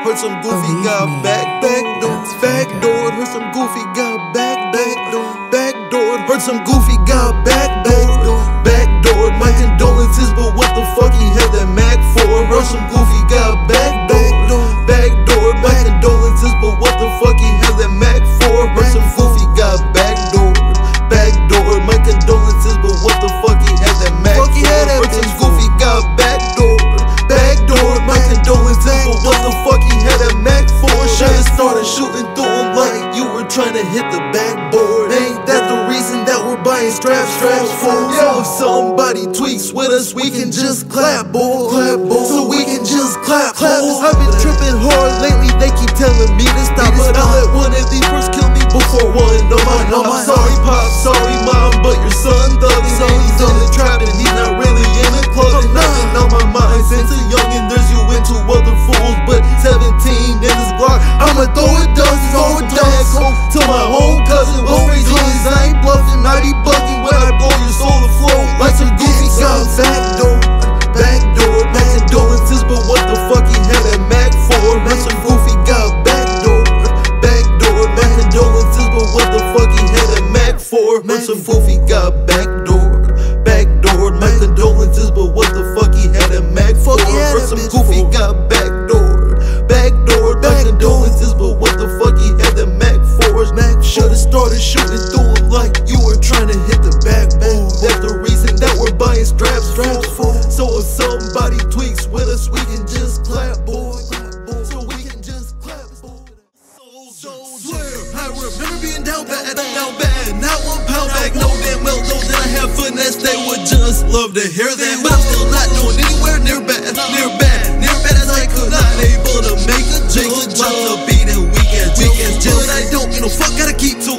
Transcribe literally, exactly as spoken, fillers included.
Heard some goofy got back, back door, back door. Heard some goofy got back, back door, back door. Heard some goofy got back, back door, back door. My condolences, but what the fuck he had that Mac for? Heard some goofy got back, back door, back door. My condolences, but what the fuck he had that Mac for? Heard some goofy got back door, back door. My condolences, but what the fuck he had that Mac for? Heard some goofy got back door, back door. My condolences, but what the fuck he had that Mac for? Should've started shooting through him like you were trying to hit the backboard. Ain't that the reason that we're buying straps, straps for? So if somebody tweaks with us, we can just clap, boy. Clap, boy. So we can just clap, clap. I've been tripping hard lately, they keep telling me to stop, but I'll let one of these first kill me before one of mine. I'm sorry, pop, sorry, mom, but your son thugging. So he's in the trap and he's not really in the club. And nothing on my mind since a youngin', there's you into other fools, but seventeen in this block, I'ma throw it dust, throw it dust to my home cousin. What's crazy is I ain't bluffing, I be bugging when I blow your soul to flow like some goofy got back door, back door. My condolences, but what the fuck he had that Mac for? Like some goofy got back door, back door. My condolences, but what the fuck he had that Mac for? Like some goofy got back door, back door. My condolences, but what the fuck he had that Mac for? Or some goofy got back door, back door. My condolences, but what the fuck he had that Mac for? Mac should've started shooting through him like you were trying to hit the backbone. That's the reason that we're buying straps, straps for. So if somebody tweaks with us, we can just clap, boy. So we can just clap, boy. So swear, I remember being down bad, down bad. Now one pound back, no damn well know that I have finesse. They would just love to hear that, but I'm still not doing anywhere near bad, near bad, near bad as I could. Not able to make a jingle, drop the beat and weekends, weekends. But I don't, you know, fuck, gotta keep to